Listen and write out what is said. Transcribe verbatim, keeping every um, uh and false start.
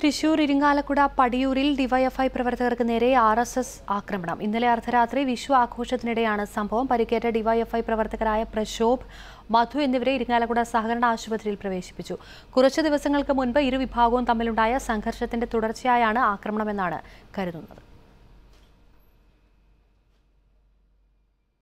Thrissur Irinjalakuda പടിയൂരിൽ DYFI പ്രവർത്തകർക്ക് നേരെ R S S ആക്രമണം. ഇന്നലെ അർദ്ധരാത്രി വിഷു ആഘോഷത്തിനിടെയാണ് സംഭവം. പരിക്കേറ്റ ഡിവൈഎഫ്ഐ പ്രവർത്തകരായ പ്രശോഭ്, മധു എന്നിവരെ ഇരിങ്ങാലക്കുട സഹകരണ ആശുപത്രിയിൽ പ്രവേശിപ്പിച്ചു. കുറച്ചു ദിവസങ്ങൾക്ക് മുൻപ് ഇരുവിഭാഗവും തമ്മിലുണ്ടായ സംഘർഷത്തിന്റെ തുടർച്ചയായാണ് ആക്രമണമെന്നാണ് കരുതുന്നത്.